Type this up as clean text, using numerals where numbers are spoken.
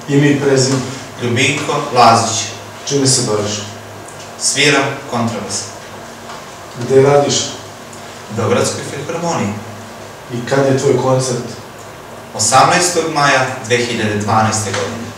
Ime i prezime. Ljubinko Lazić. Čime se baviš? Sviram kontrabas. Gde radiš? U Beogradskoj filharmoniji. I kad je tvoj koncert? 18. maja 2012. godine.